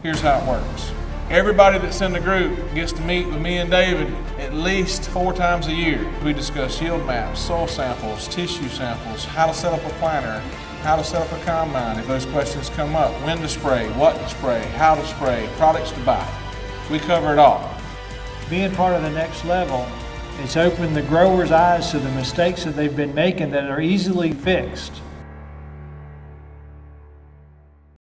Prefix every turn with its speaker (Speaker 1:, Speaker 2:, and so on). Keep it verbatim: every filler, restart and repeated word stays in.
Speaker 1: Here's how it works. Everybody that's in the group gets to meet with me and David at least four times a year. We discuss yield maps, soil samples, tissue samples, how to set up a planter, how to set up a combine if those questions come up, when to spray, what to spray, how to spray, products to buy. We cover it all.
Speaker 2: Being part of the next level, it's opened the growers' eyes to the mistakes that they've been making that are easily fixed.